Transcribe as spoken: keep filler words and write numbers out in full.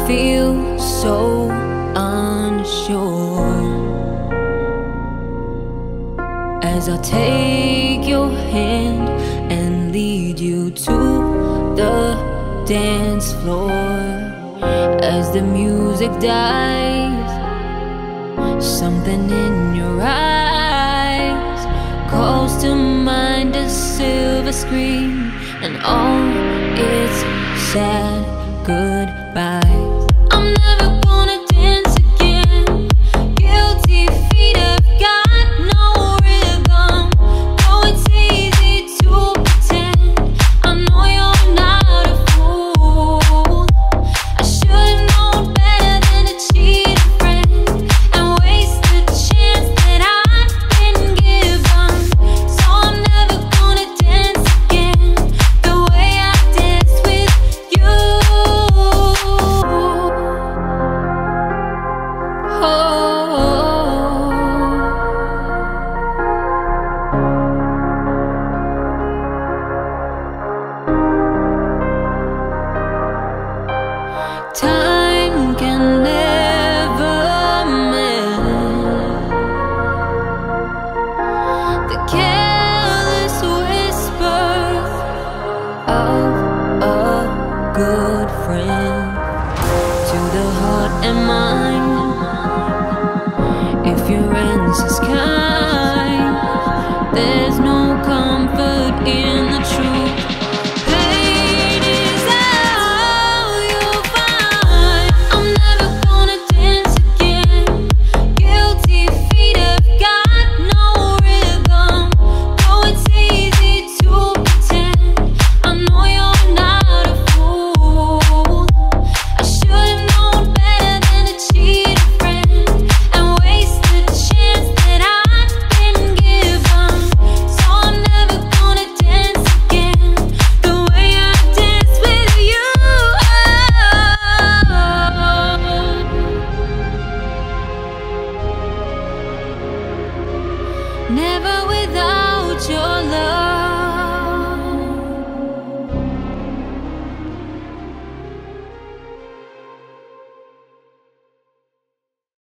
feel so unsure as I take your hand and lead you to the dance floor. As the music dies, something in your eyes calls to mind a silver screen and all its sad goodbyes. I'm never gonna dance again. Guilty feet have got no rhythm. Though it's easy to pretend, I know you're not a fool. I should've known better than to cheat a friend and waste the chance that I've been given. So I'm never gonna dance again the way I danced with you. Time